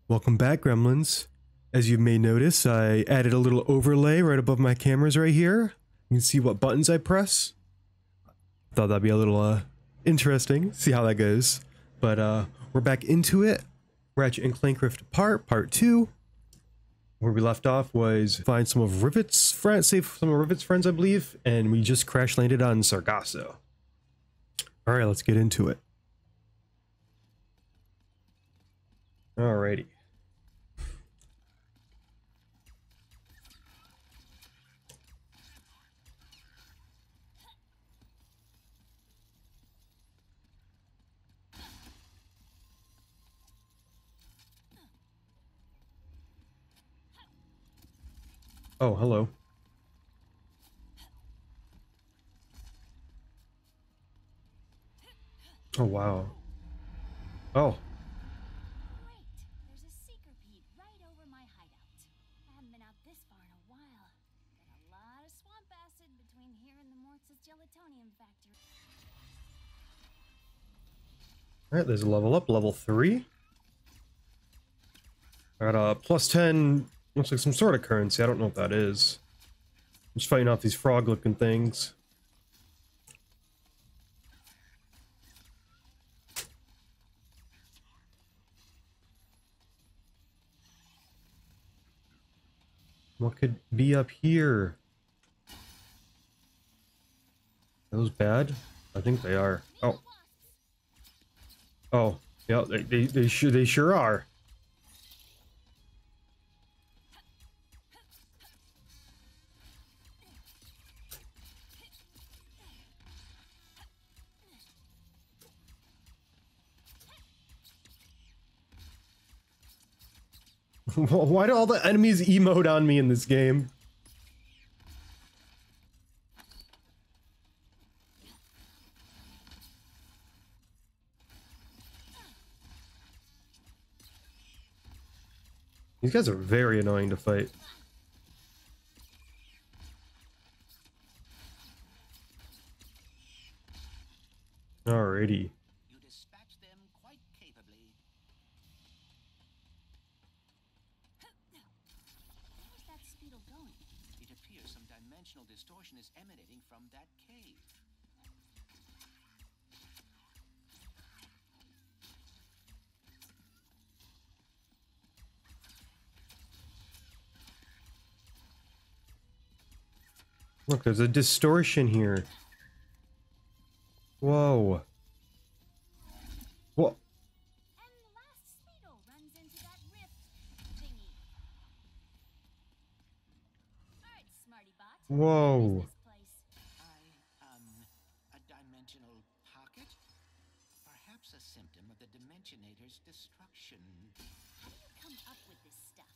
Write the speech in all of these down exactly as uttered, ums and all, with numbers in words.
Welcome back, Gremlins. As you may notice, I added a little overlay right above my cameras right here. You can see what buttons I press. Thought that'd be a little uh, interesting, see how that goes. But uh, we're back into it. Ratchet and Clank Rift Apart, part two. Where we left off was find some of Rivet's friends, save some of Rivet's friends, I believe, and we just crash landed on Sargasso. All right, let's get into it. Alrighty. Oh, hello. Oh, wow. Oh. Great. There's a seeker peat right over my hideout. I haven't been out this far in a while. Got a lot of swamp acid between here and the Mortz's gelatonium factory. Alright, there's a level up, level three. Got a plus ten, looks like some sort of currency, I don't know what that is. I'm just fighting off these frog looking things. What could be up here? Are those bad? I think they are. Oh. Oh, yeah, they they, they sure they sure are. Why do all the enemies emote on me in this game? These guys are very annoying to fight. Alrighty. You dispatch them quite capably. Where's that speedle going? It appears some dimensional distortion is emanating from that cave. Look, there's a distortion here. Whoa. What? And the last speedle runs into that rift thingy. Alright, smarty bot. Whoa. This place. I, um, a dimensional pocket? Perhaps a symptom of the dimensionator's destruction. How do you come up with this stuff?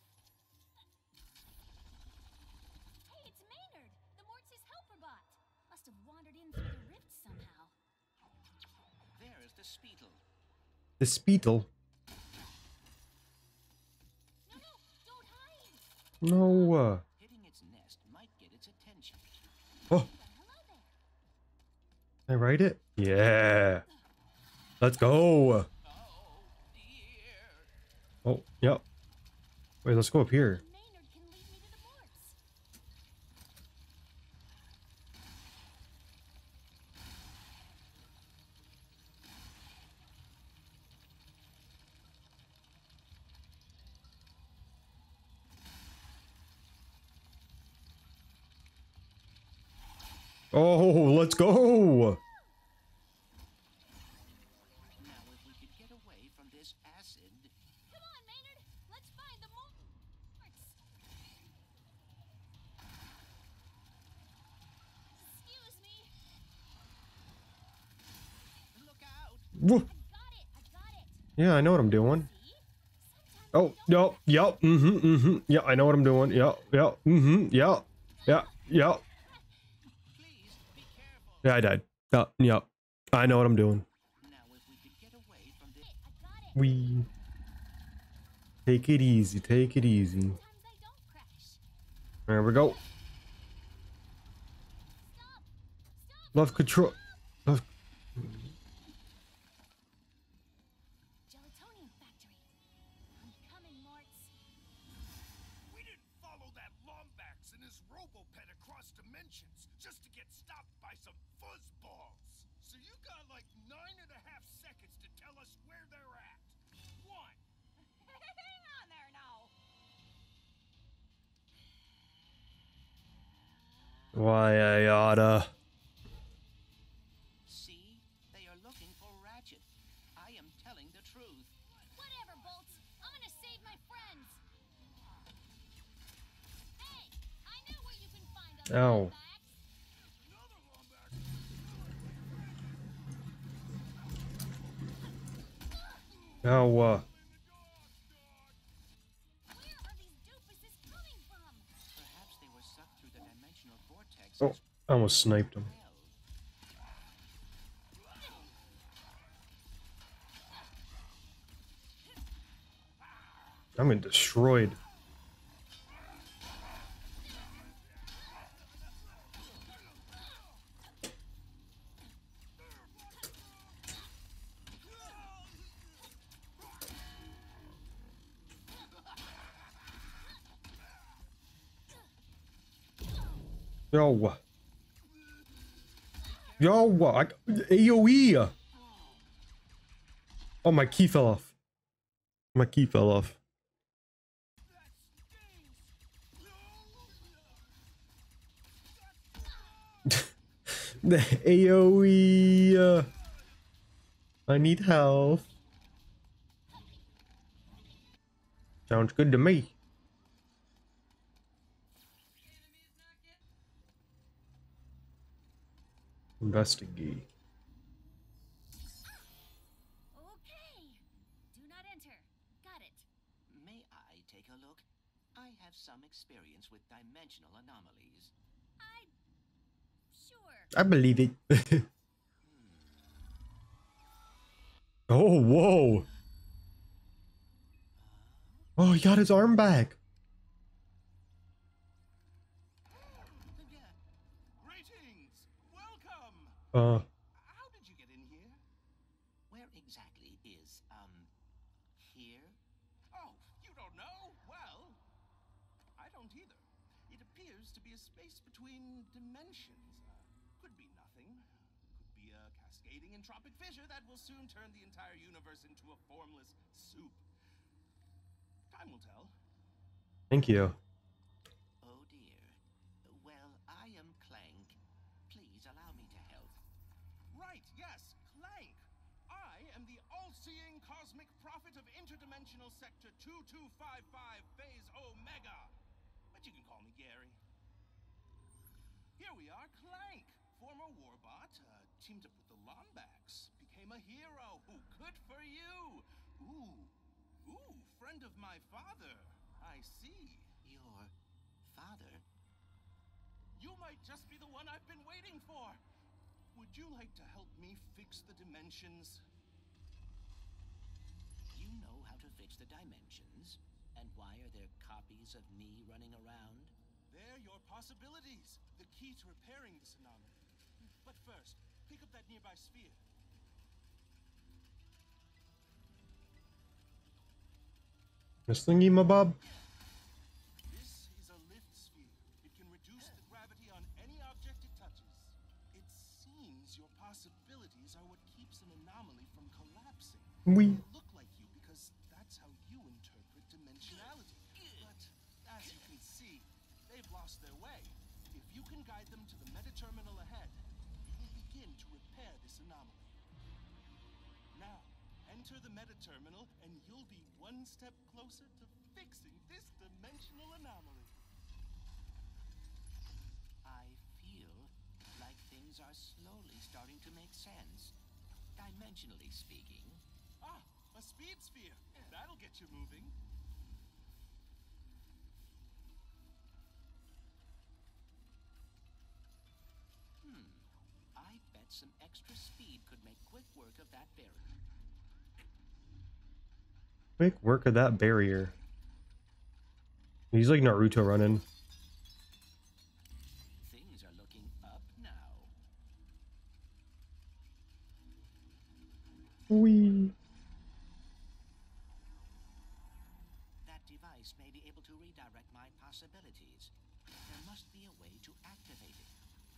Hey, it's Maynard, the Mortz's helper bot. Must have wandered in through the rift somehow. There is the speedle. The Speetle? No, no, don't hide. No. Uh, Hitting its nest might get its attention. oh, Hello there. can I write it? Yeah. Let's go. Oh, dear. Oh, yep. Wait, let's go up here. Maynard can lead me to the Mortz. Oh, let's go. Now, if we could get away from this acid. Come on, Maynard. Let's find the Mortz. Excuse me. Look out! Woo. I got it. I got it. Yeah, I know what I'm doing. See? Sometimes Oh, yep, yep, mm-hmm, mm-hmm. Yeah, I know what I'm doing. Yep, yep, mm-hmm, yep, yeah, yep. Please be careful. Yeah, I died. Yep, yep. I know what I'm doing. Now, if we could get away from this. I got it. We take it easy, take it easy. Sometimes I don't crash. There we go. Stop. Stop. Left control. Left. Gelatonium factory. I'm coming, Mortz. this robo-pet across dimensions just to get stopped by some fuzzballs. So you got like nine and a half seconds to tell us where they're at. One. Hang on there now. Why I oughta. See? They are looking for Ratchet. I am telling the truth. Whatever, Bolts. I'm gonna save my friends. Hey, I know where you can find a Ow. Lombax. Another Lombax. Now, uh, Where are these doofuses coming from? Perhaps they were sucked through the dimensional vortex. oh, I almost sniped him. I'm getting destroyed. Yo. Yo, I, AoE. Oh, my key fell off. My key fell off. The AoE. Uh, I need help. Sounds good to me. Investigate. Okay. Do not enter. Got it. May I take a look? I have some experience with dimensional anomalies. I... Sure. I believe it. Oh, whoa. Oh, he got his arm back. Greetings. Welcome. Uh, How did you get in here? Where exactly is, um, here? Oh, you don't know? Well, I don't either. It appears to be a space between dimensions. Uh, could be nothing. Could be a cascading entropic fissure that will soon turn the entire universe into a formless soup. Time will tell. thank you. Oh dear. Well, I am Clank. Please allow me to help. Right, yes, Clank. I am the all-seeing cosmic prophet of interdimensional sector two two five five phase Omega. But you can call me Gary. Here we are, Clank. Former warbot, uh, teamed up with the Lombax. Became a hero. Ooh, good for you. Ooh, ooh, friend of my father. I see. Your father? You might just be the one I've been waiting for. Would you like to help me fix the dimensions? You know how to fix the dimensions? And why are there copies of me running around? They're your possibilities. The key to repairing this anomaly. But first, pick up that nearby sphere. Miss Thingy, my bob. This is a lift sphere. It can reduce the gravity on any object it touches. It seems your possibilities are what keeps an anomaly from collapsing. We. They look like you because that's how you interpret dimensionality. But as you can see, they've lost their way. If you can guide them to the meta-terminal ahead, you will begin to repair this anomaly. Now, enter the meta-terminal and you'll be one step closer to fixing this dimensional anomaly. I feel like things are slowly starting to make sense. Dimensionally speaking. Ah, a speed sphere. That'll get you moving. Hmm. I bet some extra speed could make quick work of that barrier. Quick work of that barrier. He's like Naruto running. Things are looking up now. Wee. That device may be able to redirect my possibilities. There must be a way to activate it.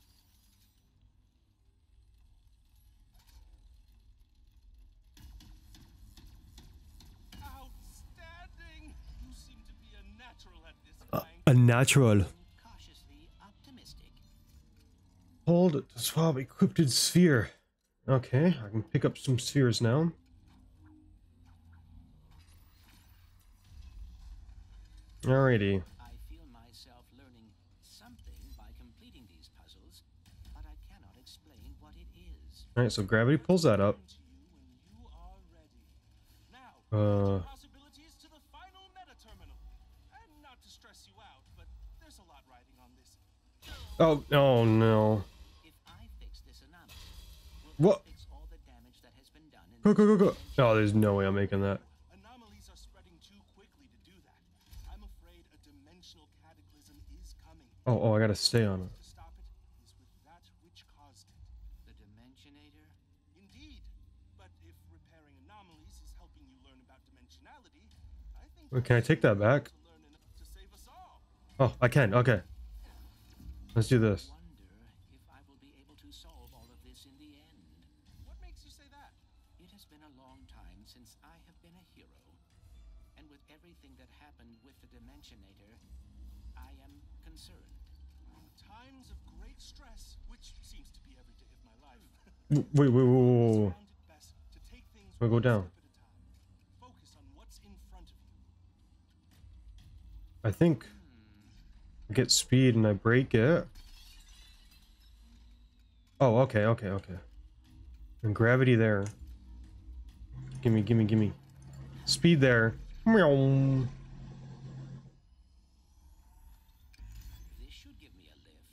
Outstanding! You seem to be a natural at this, Uh, Clank. a natural. Cautiously optimistic. Hold to swap equipped sphere. Okay, I can pick up some spheres now. Alrighty. I feel myself learning something by completing these puzzles, but I cannot explain what it is. Alright, so gravity pulls that up. To you when you are ready. Now, Uh, possibilities to the final meta terminal. And not to stress you out, but there's a lot riding on this. oh, oh no. If I fix this anomaly, What? will it fix all the damage that has been done in Go, go, this go, go. dimension? Oh, there's no way I'm making that. Anomalies are spreading too quickly to do that. I'm afraid a dimensional cataclysm is coming. Oh, oh, I gotta stay on it. To stop it is with that which caused it. The dimensionator? Indeed. But if repairing anomalies is helping you learn about dimensionality, I think Wait, can I take that back? to learn enough to save us all. Oh, I can. Okay. Let's do this. Wonder if I will be able to solve all of this in the end. What makes you say that? It has been a long time since I have been a hero. And with everything that happened with the dimensionator, I am concerned. Times of great stress, which seems to be every day of my life. W- Wait, wait, wait, wait, wait. Found it best to take things We'll go one down. step at a time. Focus on what's in front of you. I think I get speed and I break it. Oh, okay, okay, okay. And gravity there. Gimme, gimme, gimme. Speed there. Meow. This should give me a lift.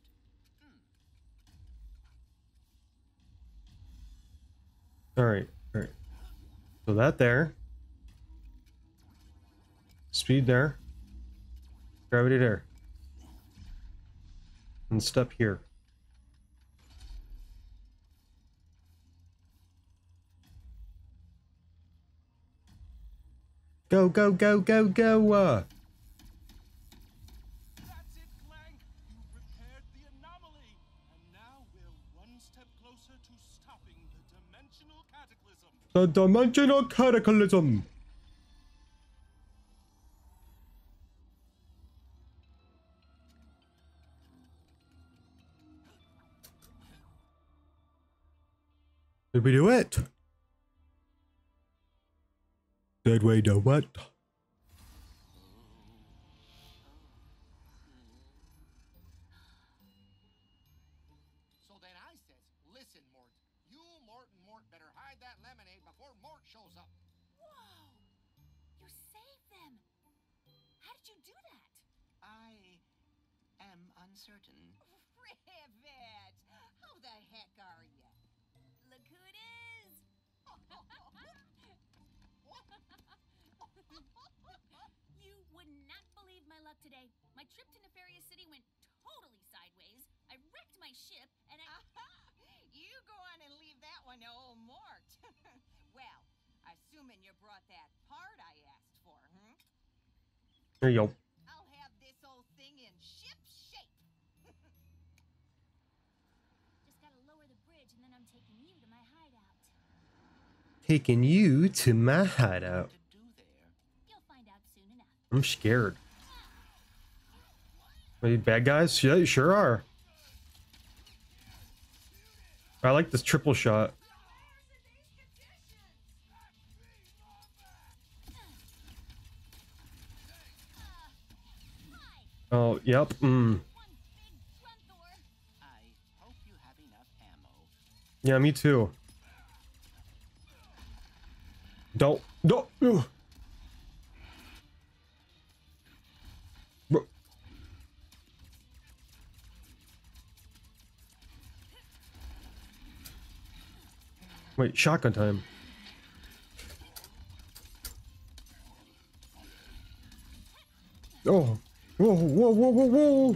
Alright, alright. So that there. Speed there. Gravity there. And step here. Go, go, go, go, go! Uh. That's it, Clank. You repaired the anomaly. And now we're one step closer to stopping the dimensional cataclysm. The dimensional cataclysm! Did we do it? Did we do it? So then I says, listen, Mort, you, Mort, and Mort better hide that lemonade before Mort shows up. Whoa! You saved them! How did you do that? I am uncertain. Rivet! How the heck are you? Look who it is! You would not believe my luck today. My trip to Nefarious City went totally sideways. I wrecked my ship, and I... You go on and leave that one to old Mort. Well, assuming you brought that part I asked for, hmm? There you go. I'll have this old thing in ship shape. Just gotta lower the bridge, and then I'm taking you to my hideout. Taking you to my hideout. To do there. You'll find out soon enough. I'm scared. Are you bad guys? Yeah, you sure are. I like this triple shot. Oh, yep. Mm. One big Grunthor. I hope you have enough ammo. Yeah, me too. Don't. Don't. Ugh. Bro. Wait, shotgun time. Oh. Whoa, whoa, whoa, whoa, whoa.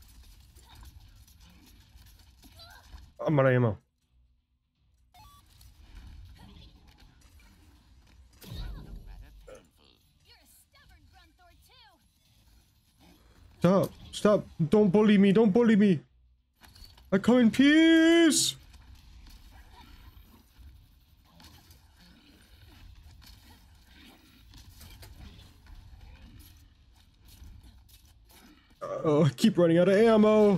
I'm out of ammo. Rather painful. You're a stubborn Grunthor, too. Stop. Stop. Don't bully me. Don't bully me. I come in peace. Oh, I keep running out of ammo.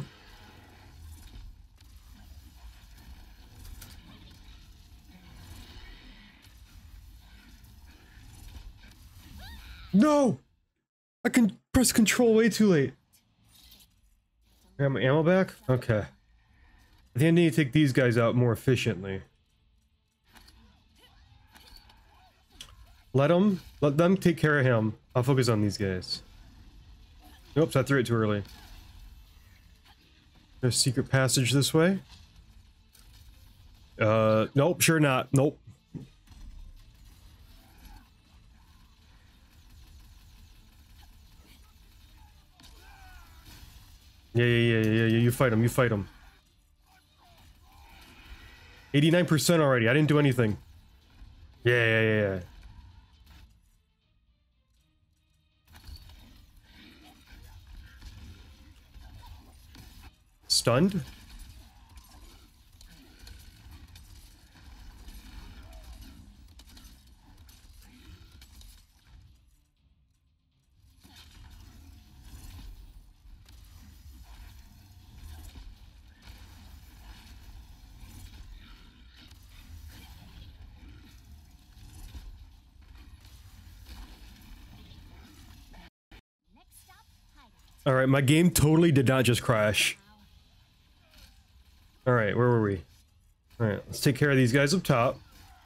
No! I can press control way too late. I got my ammo back? Okay. I think I need to take these guys out more efficiently. Let them, let them take care of him. I'll focus on these guys. Oops, I threw it too early. There's a secret passage this way. Uh, nope, sure not. Nope. Yeah, yeah, yeah, yeah, yeah, you fight him, you fight him. eighty-nine percent already, I didn't do anything. Yeah, yeah, yeah, yeah. Stunned? Next stop, hideout. Alright, my game totally did not just crash. Alright, where were we? Alright, let's take care of these guys up top.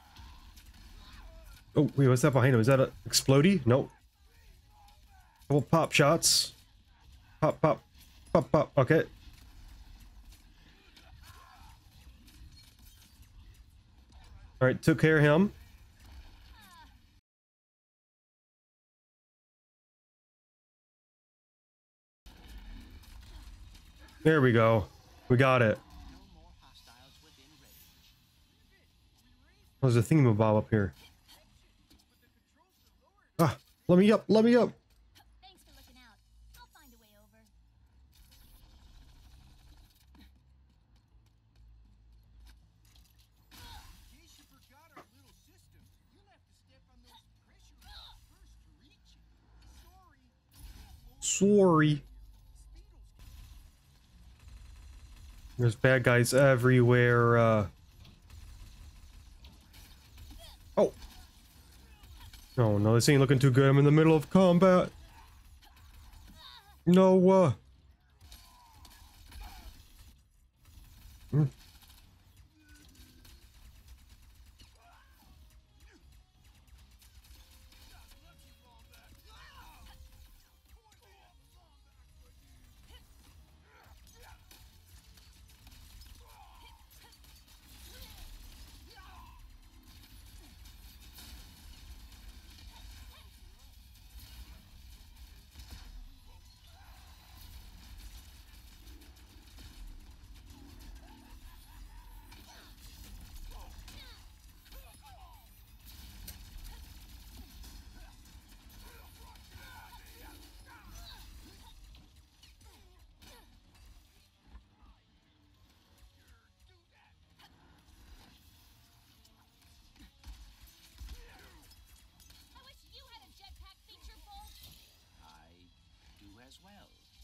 Oh, wait, what's that behind him? Is that a explodey? Nope. Couple pop shots. Pop, pop, pop, pop. Okay. Alright, took care of him. There we go. We got it. No more hostiles within range. There's a thingamabob up here. Ah, let me up, let me up. Thanks for looking out. I'll find a way over. In case you forgot our little system, you'll have to step on those pressure rods first to reach it. Sorry. Sorry. There's bad guys everywhere. Uh... Oh. Oh no, this ain't looking too good. I'm in the middle of combat. No, uh... Hmm. I wish you had a jetpack feature, Bolt. I do as well.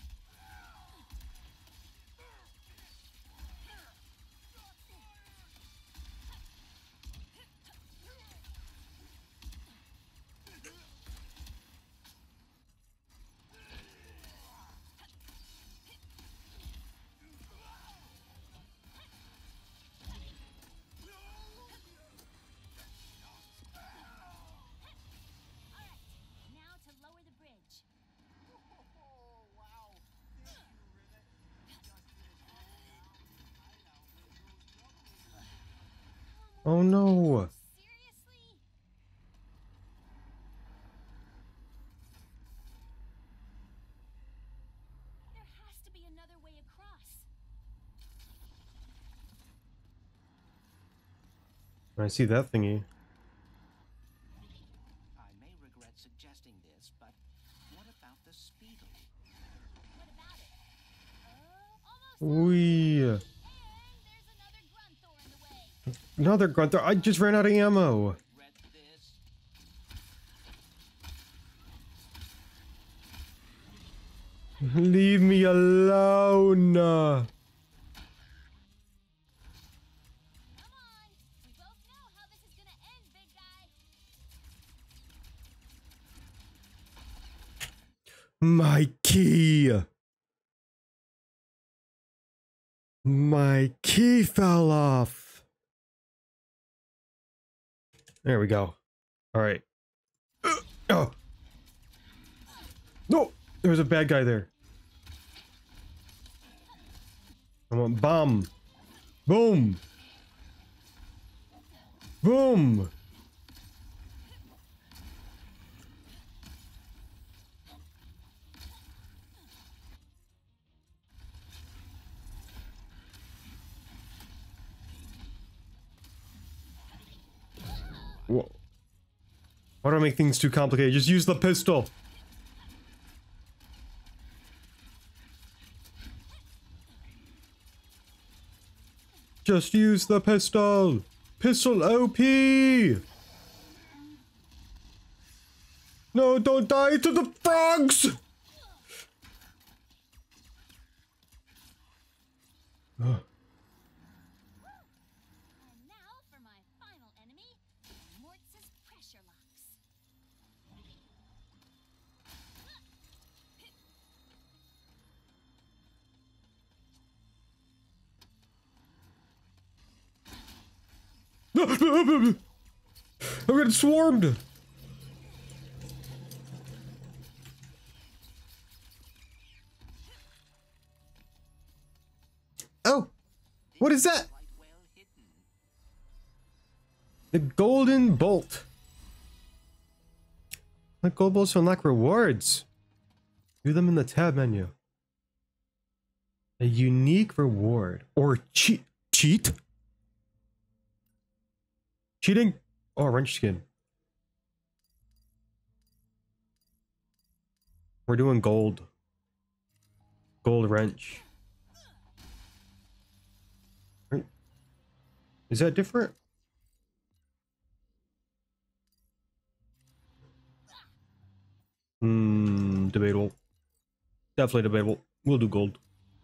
Now to lower the bridge. Oh, wow. Thank you, Renegade. Just finished hideout with those troubles. Oh no. Seriously? There has to be another way across. I see that thingy. I may regret suggesting this, but what about the Speedle? What Wee. And there's another Grunthor in the way. Another Grunthor. I just ran out of ammo. Read this. Leave me alone. Come on. We both know how this is gonna end, big guy. My key. My key fell off. There we go. All right. Uh, oh. No, there was a bad guy there. I want bomb. Boom. Boom. Whoa. Why do I make things too complicated? Just use the pistol. Just use the pistol. Pistol O P. No, don't die to the frogs. Ugh. And now for my final enemy, Mortz's pressure locks. I'm getting swarmed. Oh, what is that? Quite well hidden. The golden bolt. Like gold bolts to unlock rewards. View them in the tab menu. A unique reward or cheat cheat. Cheating? Oh, wrench skin. We're doing gold. Gold wrench. Right. Is that different? Hmm, debatable. Definitely debatable. We'll do gold.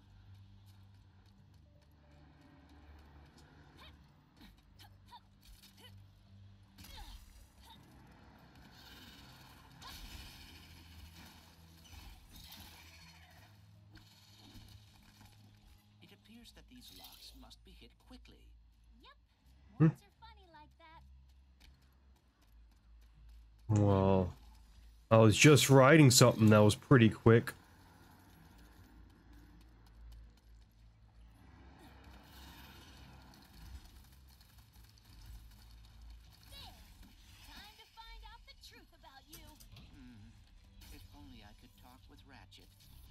It appears that these locks must be hit quickly. Yep. Morts are funny like that. Well, I was just writing something that was pretty quick. Time to find out the truth about you. Hmm. If only I could talk with Ratchet.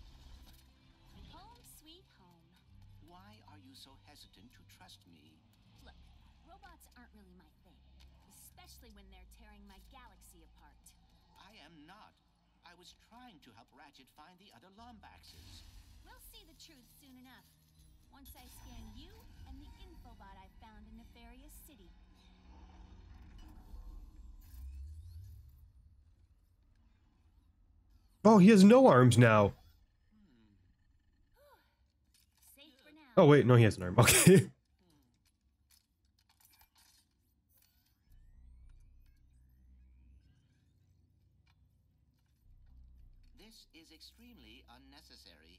Home sweet home. Why are you so hesitant to trust me? Look, robots aren't really my thing, especially when they're tearing my galaxy apart. I am not. I was trying to help Ratchet find the other Lombaxes. We'll see the truth soon enough. Once I scan you and the infobot I found in Nefarious City. Oh, he has no arms now. Safe for now. Oh wait, no, he has an arm. Okay. This is extremely unnecessary.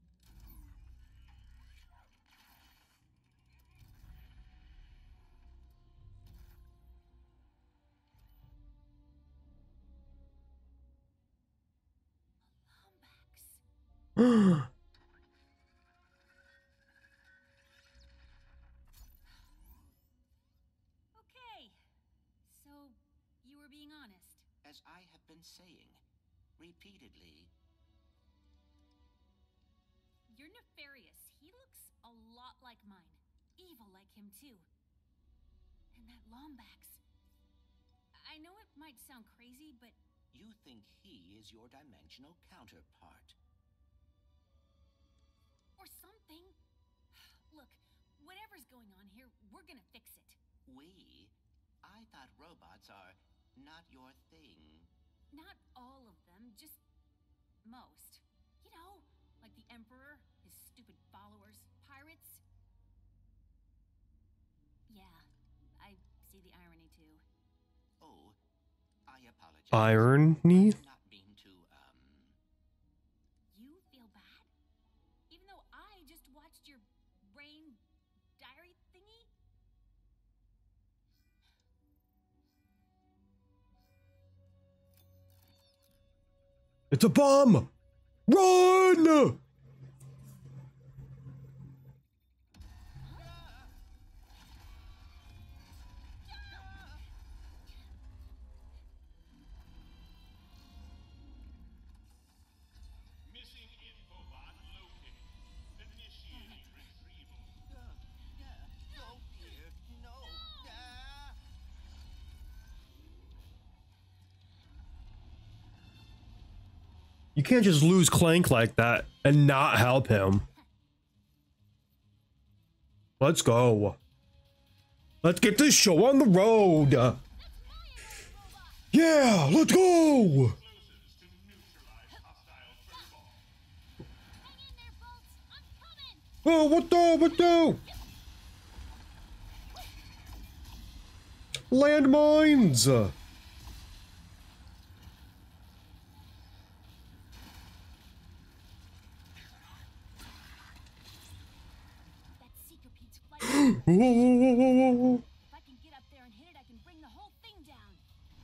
Lombax. Okay. So, you were being honest. As I have been saying repeatedly, You're nefarious. He looks a lot like mine. Evil like him, too. And that Lombax. I know it might sound crazy, but you think he is your dimensional counterpart. or something. Look, whatever's going on here, we're gonna fix it. We? I thought robots are not your thing. Not all of them, just most. You know, like the Emperor, his stupid followers, pirates. Yeah, I see the irony too. Oh, I apologize. Irony? I'm not being too, um... You feel bad? Even though I just watched your brain diary thingy? It's a bomb! Run! Missing infobot located. Initiating retrieval. Yeah, yeah. No, dear. No. Ah! You can't just lose Clank like that and not help him. Let's go. Let's get this show on the road. Yeah, let's go. Explosives to neutralize hostile furball. Hang in there, Bolts! I'm coming! Oh, what the, what the? Landmines. That seeker Pete's flight. If Whoa. I can get up there and hit it, I can bring the whole thing down.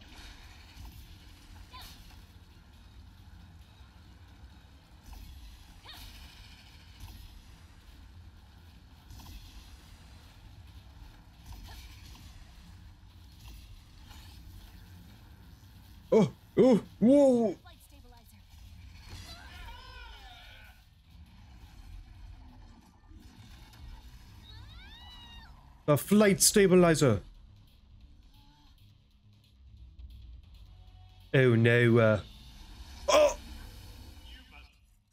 Oh, oh, whoa. Flight stabilizer. The flight stabilizer. Oh no. Uh. Oh. You must...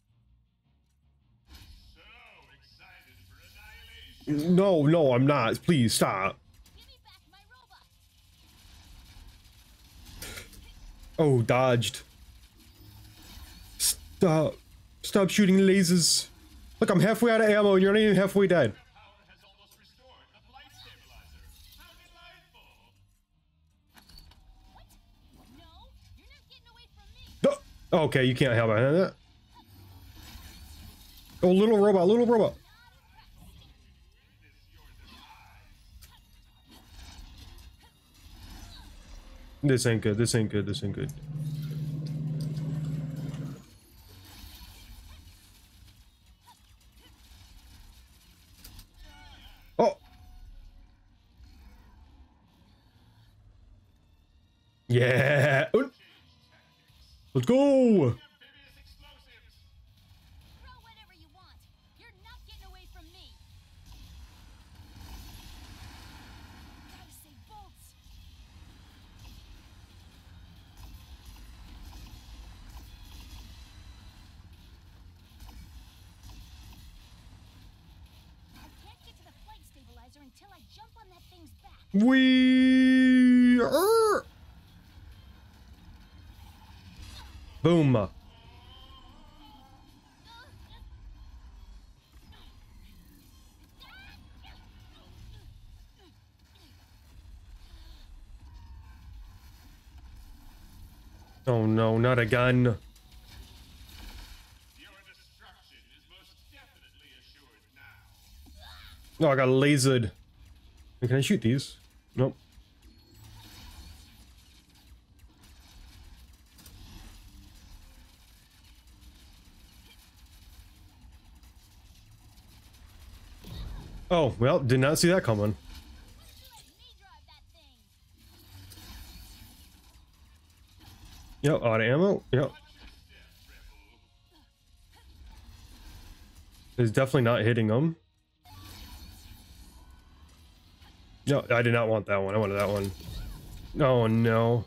So excited for annihilation. No, no, I'm not. Please stop. Give me back my robot. Oh, dodged. Stop. Stop shooting lasers. Look, I'm halfway out of ammo and you're not even halfway dead. Power has almost restored the flight stabilizer. How delightful. What? No, you're not getting away from me. Oh, okay, you can't help it. Oh, little robot, little robot. This ain't good. This ain't good. This ain't good. Oh. Yeah. Oh. Let's go. Amphibious explosives. Throw whatever you want. You're not getting away from me. Gotta save Bolts. I can't get to the flight stabilizer until I jump on that thing's back. We are. Boom. Oh no, not a gun. Your destruction is most definitely assured now. Oh, I got lasered. Can I shoot these? Nope. Oh, well, did not see that coming. Let me drive that thing. Yep, out of ammo. Yep. It's definitely not hitting them. No, I did not want that one. I wanted that one. Oh no.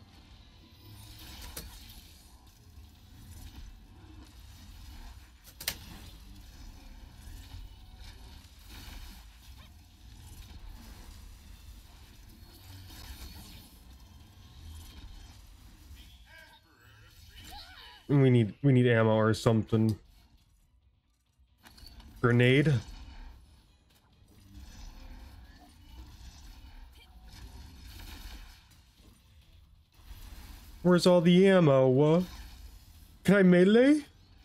We need we need ammo or something. Grenade. Where's all the ammo? Uh, can I melee?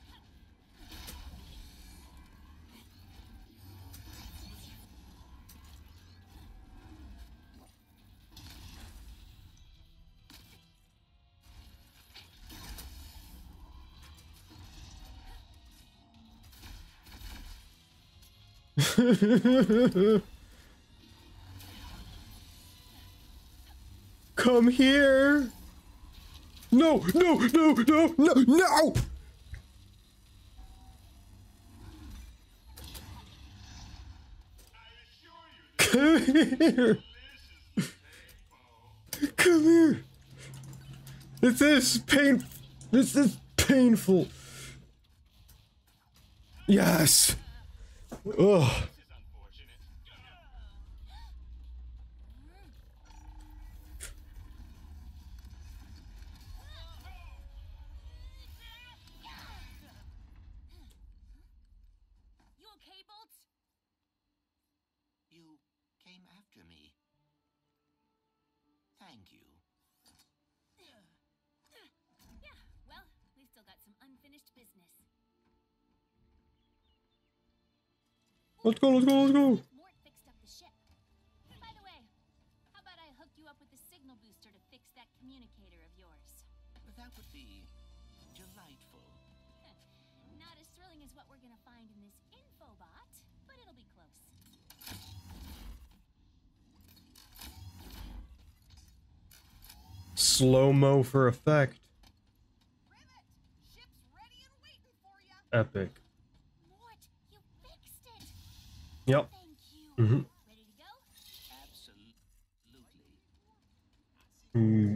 Come here! No, no, no, no, no, no! Come here! Come here! This is pain. This is painful. Yes. Ugh. You okay, Bolts? You came after me. Thank you. Yeah, well, we've still got some unfinished business. Let's go, let's go, let's go. Mort fixed up the ship. By the way, how about I hook you up with the signal booster to fix that communicator of yours? But that would be delightful. Not as thrilling as what we're gonna find in this infobot, but it'll be close. Slow-mo for effect. Rivet, ship's ready and waiting for you. Epic. Mort, you fixed it! Yep. Thank you. Mm-hmm. Ready to go? Absolutely. Mm.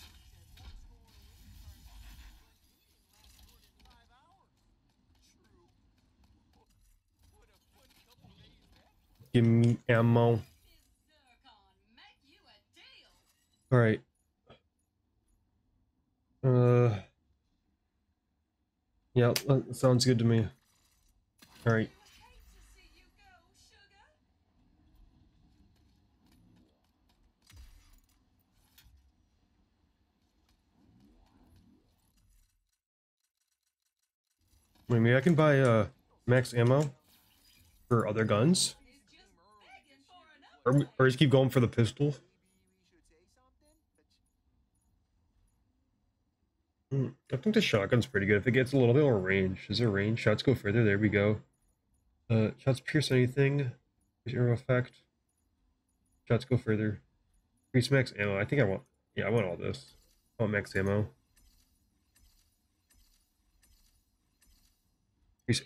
Give me ammo. All right. Uh. Yeah, that sounds good to me. All right. Wait, maybe I can buy uh max ammo for other guns, or or just keep going for the pistol. Hmm, I think the shotgun's pretty good if it gets a little bit more range. Is there range? Shots go further. There we go. Uh, shots pierce anything. There's arrow effect. Shots go further. Increase max ammo. I think I want. Yeah, I want all this. I want max ammo. Increase,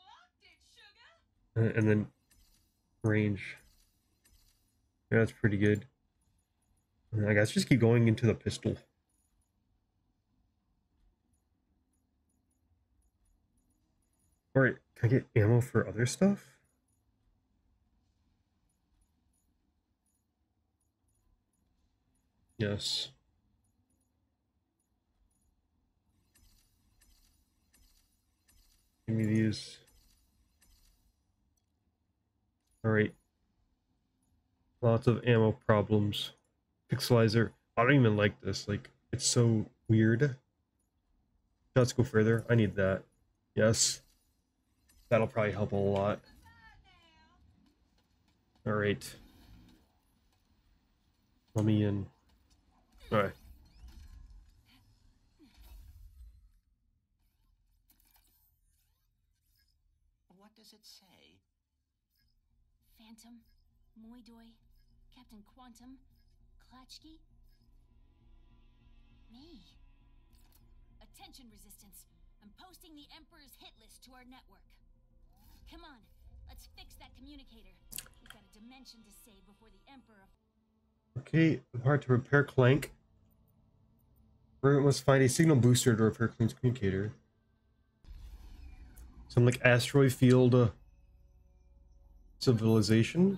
uh, and then range. Yeah, that's pretty good. And I guess just keep going into the pistol. Alright, can I get ammo for other stuff? Yes. Give me these. Alright. Lots of ammo problems. Pixelizer. I don't even like this. Like, it's so weird. Shots go further. I need that. Yes. That'll probably help a lot. Alright. Let me in. Alright. What does it say? Phantom, Moidoi, Captain Quantum, Klatchki? Me. Attention, Resistance. I'm posting the Emperor's hit list to our network. Come on, let's fix that communicator. We've got a dimension to save before the Emperor... Okay, hard to repair Clank. We must find a signal booster to repair Clank's communicator. Some like asteroid field uh, civilization.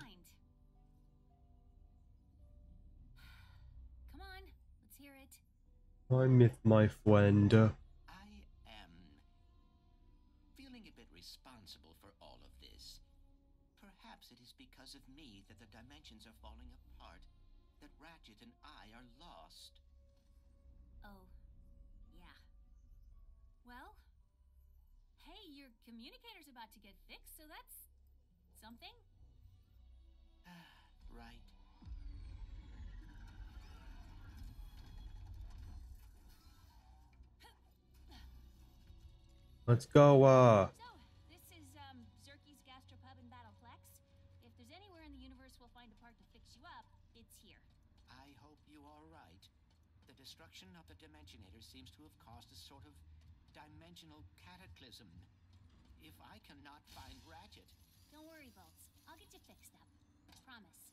Come on, let's hear it. I'm with my friend. I feeling a bit responsible for all of this. Perhaps it is because of me that the dimensions are falling apart, that Ratchet and I are lost. Oh, yeah. Well, hey, your communicator's about to get fixed, so that's something. Right. Let's go, uh... So, this is, um, Zerky's Gastropub and Battleplex. If there's anywhere in the universe we'll find a part to fix you up, it's here. I hope you are right. The destruction of the Dimensionator seems to have caused a sort of dimensional cataclysm. If I cannot find Ratchet... Don't worry, Bolts. I'll get you fixed up. Promise.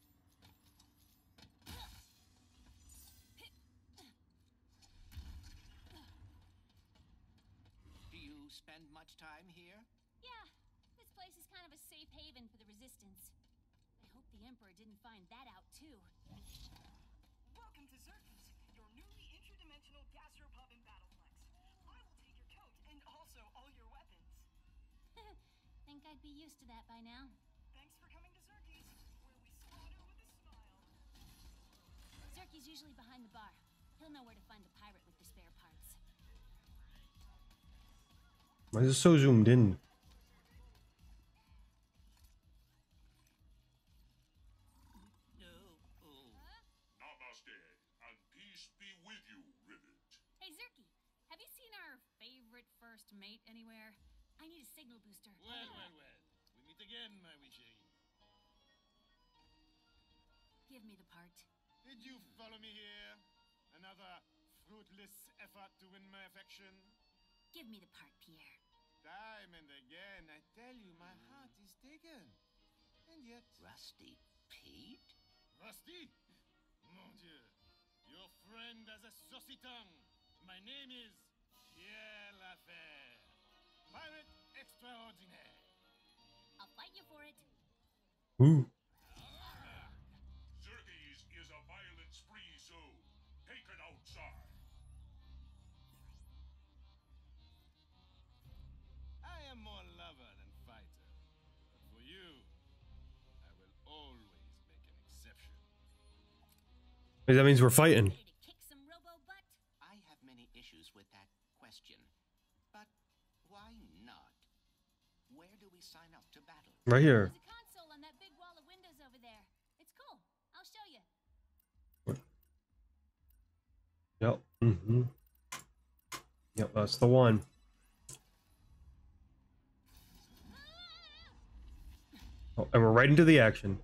Do you spend much time here? Yeah, this place is kind of a safe haven for the Resistance. I hope the Emperor didn't find that out, too. Welcome to Zerky's, your newly interdimensional gastropub and battleplex. I will take your coat and also all your weapons. Think I'd be used to that by now. Thanks for coming to Zerky's, where we slaughter with a smile. Zerky's usually behind the bar. He'll know where to find the pirate with the spare parts. Why is it so zoomed in? No. Oh. Namaste, and peace be with you, Rivet. Hey, Zerky, have you seen our favorite first mate anywhere? I need a signal booster. Well, well, well. We meet again, my wee chérie. Give me the part. Did you follow me here? Another fruitless effort to win my affection? Give me the part, Pierre. Time and again, I tell you, my heart is taken. And yet... Rusty Pete? Rusty? Mon Dieu. Your friend has a saucy tongue. My name is Pierre Lafer. Pirate extraordinaire. I'll fight you for it. Ooh. Zerky's is a violent spree, so take it outside. I am more lover than fighter. But for you, I will always make an exception. Hey, that means we're fighting. Ready to kick some robo butt? I have many issues with that question. But why not? Where do we sign up to battle? Right here. There's a console on that big wall of windows over there. It's cool. I'll show you. Yep. Mm-hmm. Yep, that's the one. Oh, and we're right into the action.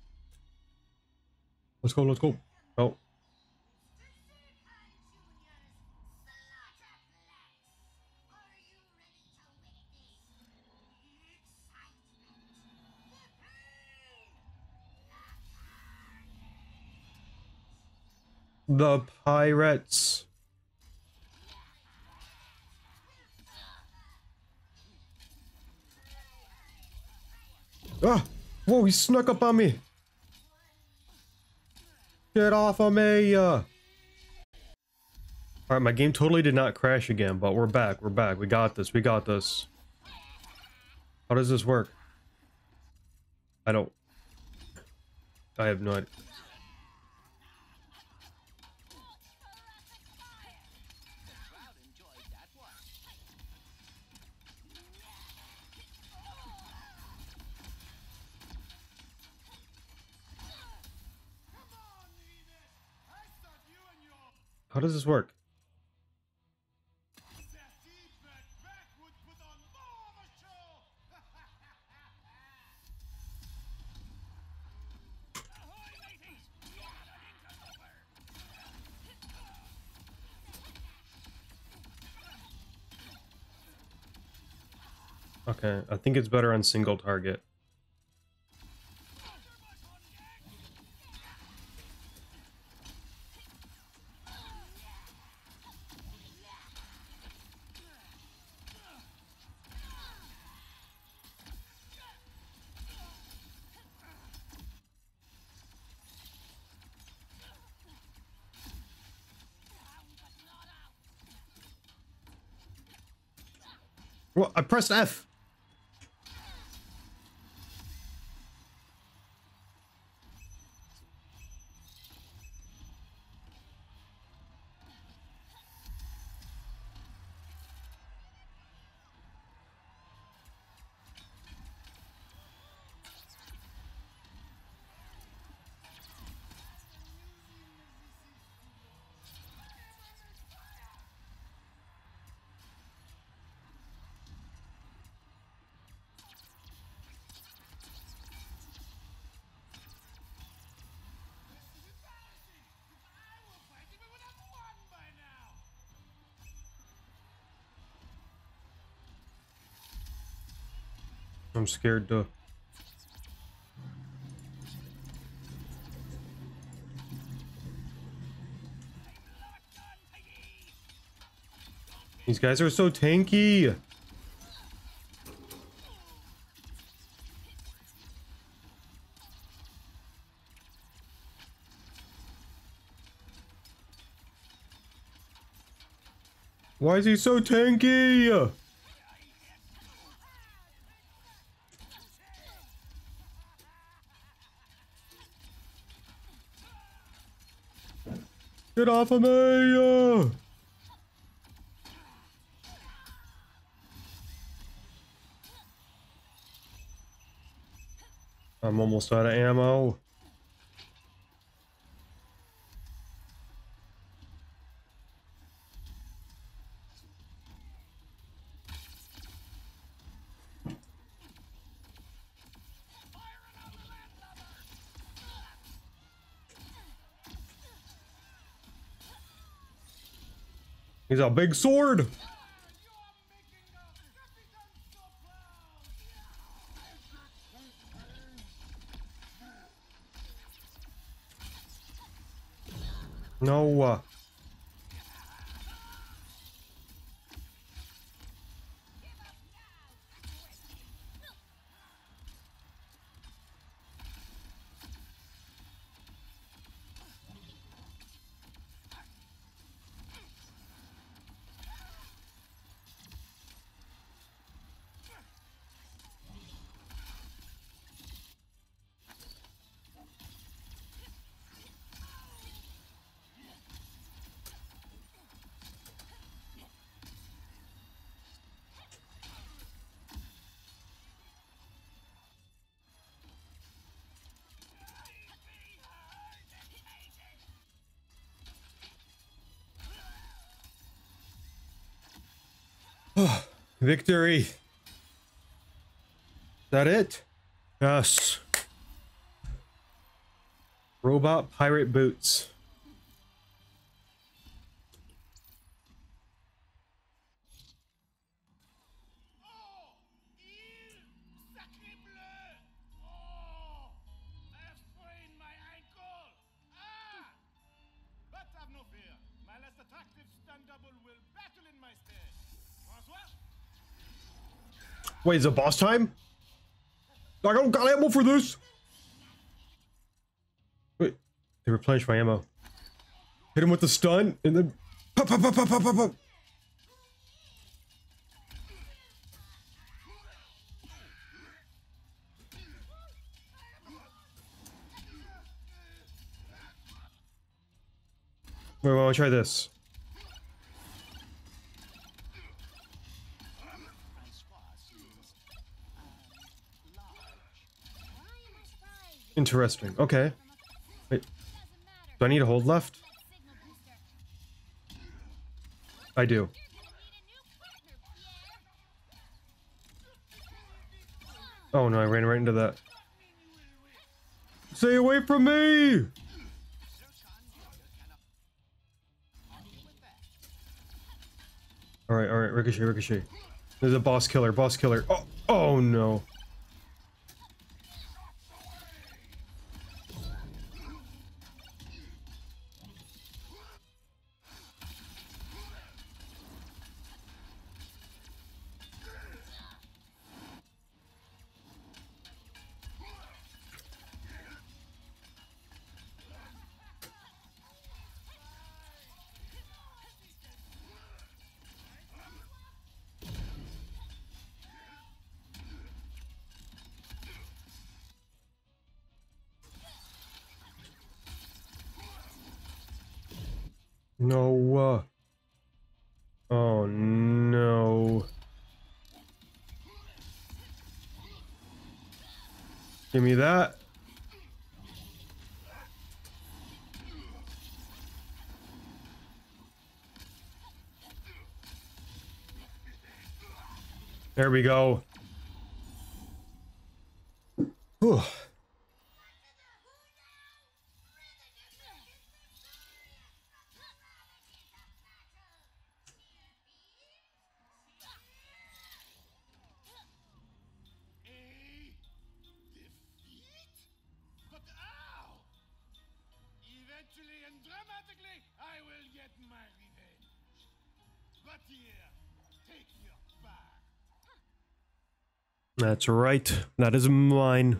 Let's go, let's go. Oh. The pirates. Ah! Whoa, he snuck up on me. Get off of me. Uh. Alright, my game totally did not crash again, but we're back. We're back. We got this. We got this. How does this work? I don't... I have no idea. How does this work? Okay, I think it's better on single target. Well, I pressed F. I'm scared to. These guys are so tanky. Why is he so tanky? Get off of me! I'm almost out of ammo. He's a big sword. No. Uh, Victory. Is that it? Yes. Robot pirate boots. Wait, is it boss time? I don't got ammo for this. Wait, they replenished my ammo. Hit him with the stun and then pop, pop, pop, pop, pop, pop, pop. Wait, I want to try this. Interesting. Okay. Wait. Do I need a hold left? I do. Oh no, I ran right into that. Stay away from me! Alright, alright, ricochet, ricochet. There's a boss killer, boss killer. Oh, oh no. No. Uh, oh no. Give me that. There we go. Whew. That's right. That is mine.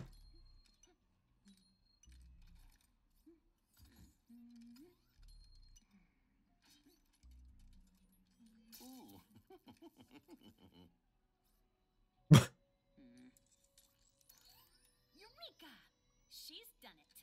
Eureka! She's done it.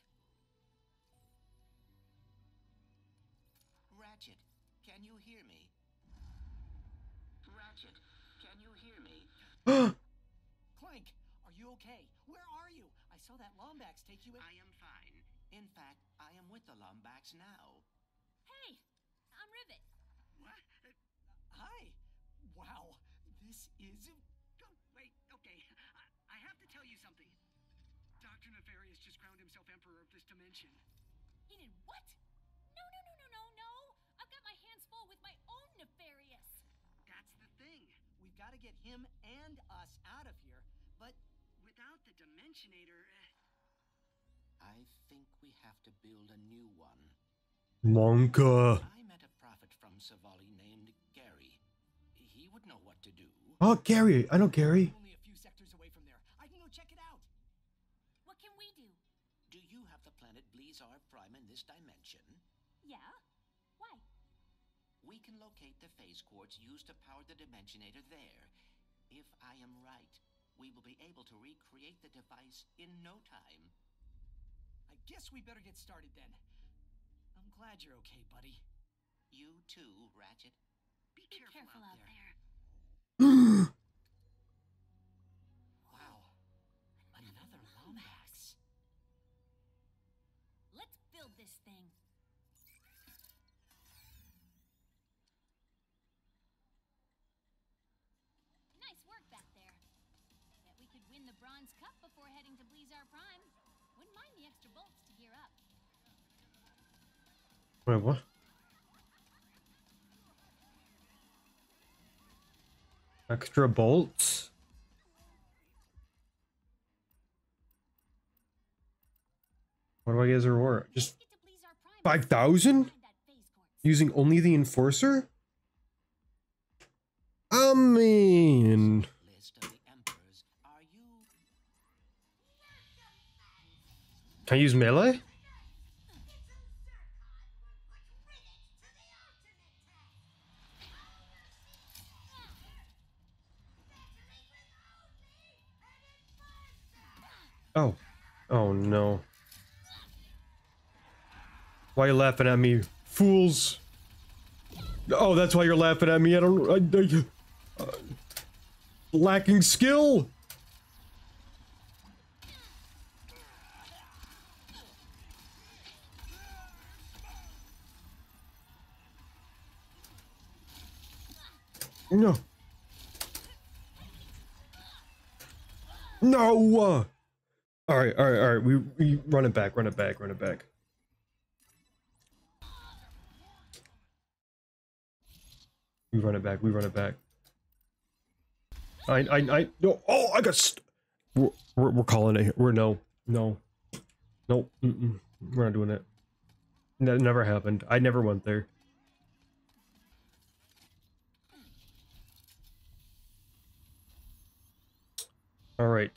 Ratchet, can you hear me? Ratchet, can you hear me? Clank, are you okay? Where are you? I saw that Lombax take you in. I am fine. In fact, I am with the Lombax now. Hey, I'm Rivet. What? Uh, Hi. Wow. This is... oh, wait, okay. I, I have to tell you something. Doctor Nefarious just crowned himself Emperor of this dimension. He did what? No, no, no, no, no, no! I've got my hands full with my own Nefarious. That's the thing. We've got to get him and us out of here, but... Without the dimensionator... Uh, I think we have to build a new one. Monka. I met a prophet from Savali named Gary. He would know what to do. Oh, Gary. I know Gary. Only a few sectors away from there. I can go check it out. What can we do? Do you have the planet Blizar Prime in this dimension? Yeah? Why? We can locate the phase quartz used to power the dimensionator there. If I am right, we will be able to recreate the device in no time. I guess we better get started then. I'm glad you're okay, buddy. You too, Ratchet. be, Be careful, careful out, out there. there. Wow. Another Lombax. Let's build this thing. Nice work back there. Bet we could win the Bronze Cup before heading to Blizar Prime. Wouldn't mind the extra bolts to gear up. Wait, what? Extra bolts? What do I get as a reward? Just Get to Blizar Prime. five thousand? Find that phase quartz. Using only the Enforcer? I mean... List of the emperors. Are you? Can I use melee? Oh. Oh no. Why are you laughing at me, fools? Oh, that's why you're laughing at me. I don't... I, I, uh, lacking skill? No. No! All right, all right, all right. We, we run it back, run it back, run it back. We run it back, we run it back. I, I, I, no, oh, I got st- we're, we're, we're calling it here. We're no, no, no, mm-mm. We're not doing that. That never happened. I never went there. All right.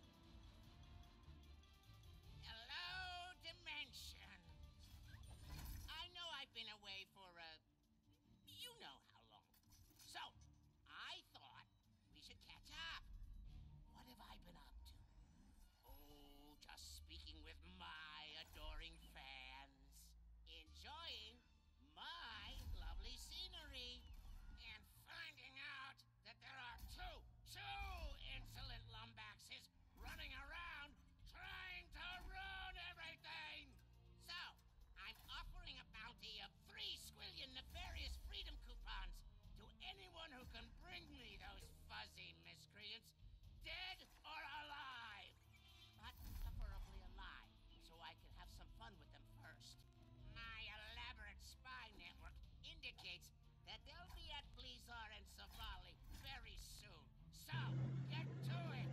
Hello, Dimension. I know I've been away for a... you know how long. So, I thought we should catch up. What have I been up to? Oh, just speaking with my adoring fans. Enjoying my lovely scenery. And finding out that there are two, two insolent Lombaxes running around trying to ruin everything. So, I'm offering a bounty of three squillion nefarious freedom coupons to anyone who can bring me those fuzzy miscreants, dead or alive. But preferably alive, so I can have some fun with them first. My elaborate spy network indicates that they'll be at Blizar and Savali very soon. So, get to it.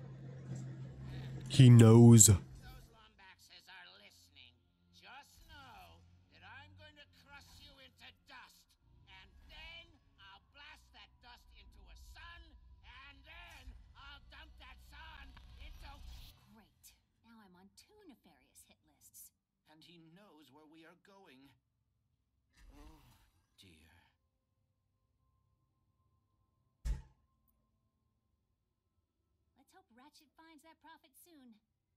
He knows. Those Lombaxes are listening. Just know that I'm going to crush you into dust, and then I'll Ratchet finds that profit soon.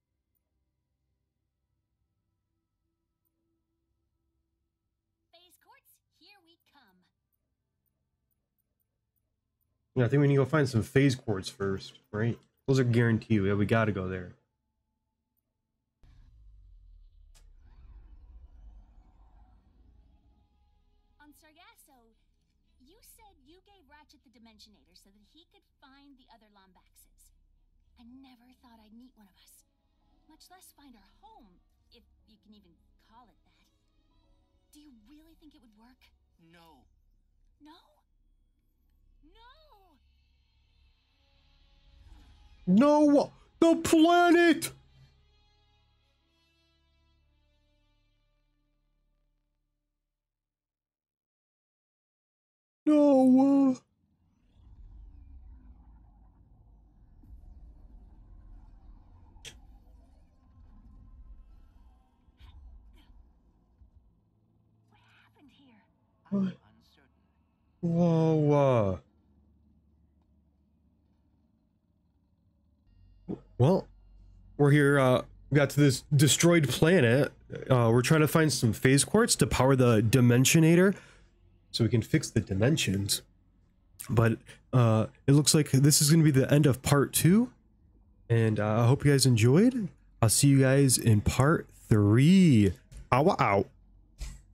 Phase quartz, here we come. Yeah, I think we need to go find some phase quartz first, right? Those are guaranteed. Yeah, we gotta go there. On Sargasso, you said you gave Ratchet the dimensionator so that he could find the other Lombaxes. I never thought I'd meet one of us, much less find our home, if you can even call it that. Do you really think it would work? No. No? No! No! The planet! No! What happened here? I'm uncertain. Whoa, uh... Well, we're here, uh, we got to this destroyed planet. Uh, we're trying to find some phase quartz to power the dimensionator so we can fix the dimensions. But, uh, it looks like this is going to be the end of part two. And, uh, I hope you guys enjoyed. I'll see you guys in part three. Ow, ow.